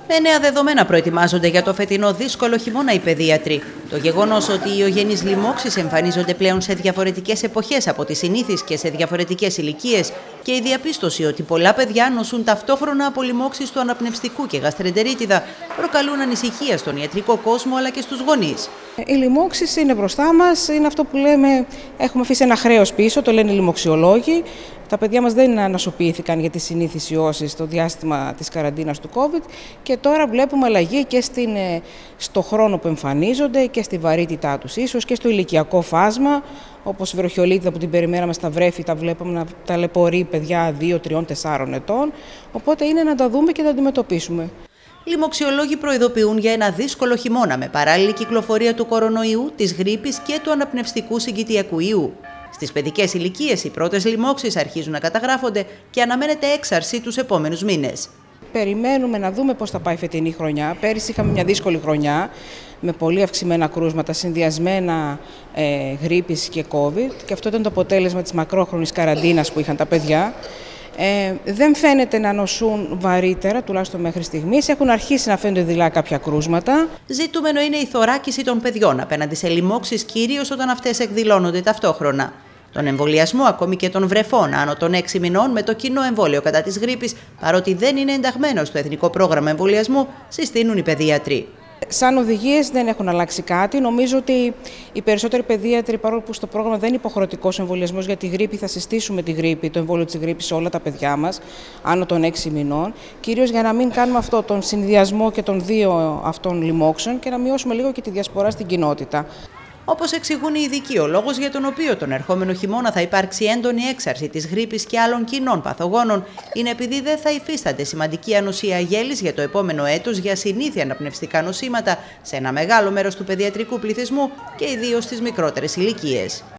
Με νέα δεδομένα προετοιμάζονται για το φετινό δύσκολο χειμώνα οι παιδίατροι. Το γεγονός ότι οι ιογενείς λοιμώξεις εμφανίζονται πλέον σε διαφορετικές εποχές από τις συνήθεις και σε διαφορετικές ηλικίες και η διαπίστωση ότι πολλά παιδιά νοσούν ταυτόχρονα από λοιμώξεις του αναπνευστικού και γαστρεντερίτιδα προκαλούν ανησυχία στον ιατρικό κόσμο αλλά και στους γονείς. Οι λοιμώξεις είναι μπροστά μας, είναι αυτό που λέμε, έχουμε αφήσει ένα χρέος πίσω, το λένε οι λοιμοξιολόγοι. Τα παιδιά μας δεν ανασωπήθηκαν για τις συνήθεις ιώσεις στο διάστημα της καραντίνας του COVID και τώρα βλέπουμε αλλαγή και στο χρόνο που εμφανίζονται και στη βαρύτητά τους, ίσως και στο ηλικιακό φάσμα, όπως η βροχιολίτιδα που την περιμέναμε στα βρέφη, τα βλέπουμε να ταλαιπωρεί παιδιά 2, 3, 4 ετών, οπότε είναι να τα δούμε και να τα αντιμετωπίσουμε. Λοιμοξιολόγοι προειδοποιούν για ένα δύσκολο χειμώνα με παράλληλη κυκλοφορία του κορονοϊού, της γρίπης και του αναπνευστικού συγκητιακού ιού. Στις παιδικές ηλικίες οι πρώτες λοιμώξεις αρχίζουν να καταγράφονται και αναμένεται έξαρση τους επόμενους μήνες. Περιμένουμε να δούμε πώς θα πάει η φετινή χρονιά. Πέρυσι είχαμε μια δύσκολη χρονιά με πολύ αυξημένα κρούσματα, συνδυασμένα γρίπης και COVID και αυτό ήταν το αποτέλεσμα της μακρόχρονης καραντίνας που είχαν τα παιδιά. Δεν φαίνεται να νοσούν βαρύτερα, τουλάχιστον μέχρι στιγμής. Έχουν αρχίσει να φαίνονται δειλά κάποια κρούσματα. Ζητούμενο είναι η θωράκιση των παιδιών απέναντι σε λοιμώξεις, κυρίως όταν αυτές εκδηλώνονται ταυτόχρονα. Τον εμβολιασμό ακόμη και των βρεφών άνω των 6 μηνών με το κοινό εμβόλιο κατά της γρίπης, παρότι δεν είναι ενταγμένο στο Εθνικό Πρόγραμμα Εμβολιασμού, συστήνουν οι παιδίατροι. Σαν οδηγίες δεν έχουν αλλάξει κάτι. Νομίζω ότι οι περισσότεροι παιδίατροι, παρόλο που στο πρόγραμμα δεν είναι υποχρεωτικός εμβολιασμός για τη γρίπη, θα συστήσουμε τη γρίπη, το εμβόλιο της γρίπης σε όλα τα παιδιά μας, άνω των 6 μηνών. Κυρίως για να μην κάνουμε αυτό τον συνδυασμό και των δύο αυτών λοιμώξεων και να μειώσουμε λίγο και τη διασπορά στην κοινότητα. Όπως εξηγούν οι ειδικοί, ο λόγος για τον οποίο τον ερχόμενο χειμώνα θα υπάρξει έντονη έξαρση της γρίπης και άλλων κοινών παθογόνων είναι επειδή δεν θα υφίσταται σημαντική ανοσία γέλης για το επόμενο έτος για συνήθεια αναπνευστικά νοσήματα σε ένα μεγάλο μέρος του παιδιατρικού πληθυσμού και ιδίως στις μικρότερες ηλικίες.